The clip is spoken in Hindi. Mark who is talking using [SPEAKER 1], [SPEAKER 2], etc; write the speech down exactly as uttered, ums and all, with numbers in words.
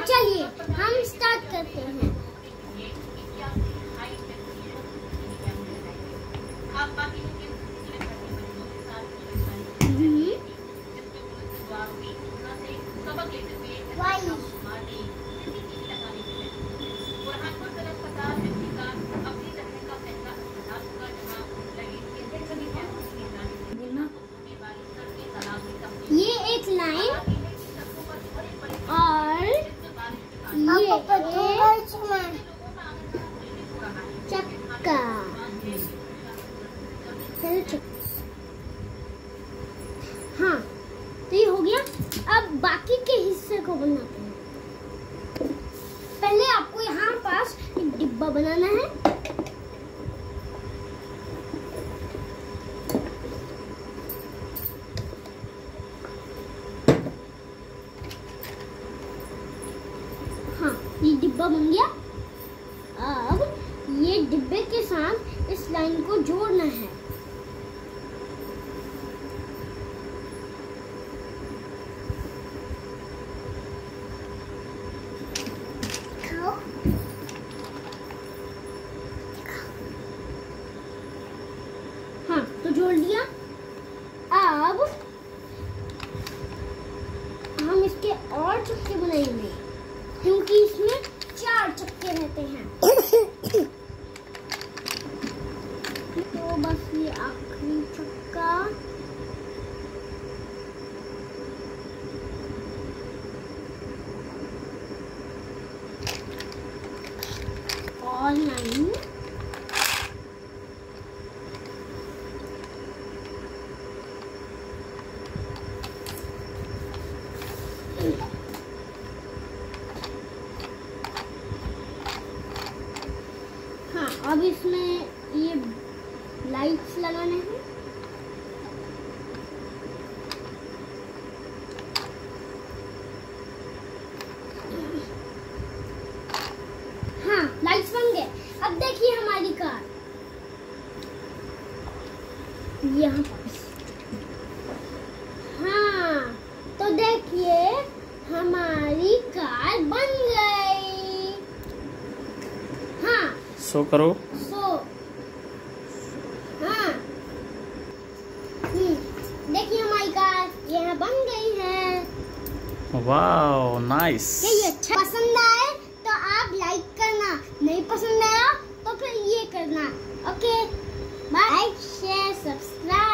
[SPEAKER 1] चलिए हम स्टार्ट करते हैं। ये एक लाइन और ये चक्का। हाँ तो ये हो गया। अब बाकी के हिस्से को बनाते हैं। पहले आपको यहाँ पास एक डिब्बा बनाना है। हाँ ये डिब्बा बन गया। अब ये डिब्बे के साथ इस लाइन को जोड़ना है। हाँ तो जोड़ लिया। अब हम इसके और चक्के बनाएंगे क्योंकि इसमें चार चक्के रहते हैं। तो बस ये आखिरी चक्का और लाइन हाँ अब इसमें ये लाइट्स लगाने हैं। हाँ लाइट्स बन गए। अब देखिए हमारी कार यहाँ पास। हाँ तो देखिए हमारी कार बन गई। हाँ
[SPEAKER 2] सो करो।
[SPEAKER 1] सो हाँ देखिए हमारी कार यहाँ बन गई है।
[SPEAKER 2] Wow nice.
[SPEAKER 1] ये अच्छा पसंद आए तो आप लाइक करना, नहीं पसंद आया तो फिर ये करना। Okay bye. Like share subscribe.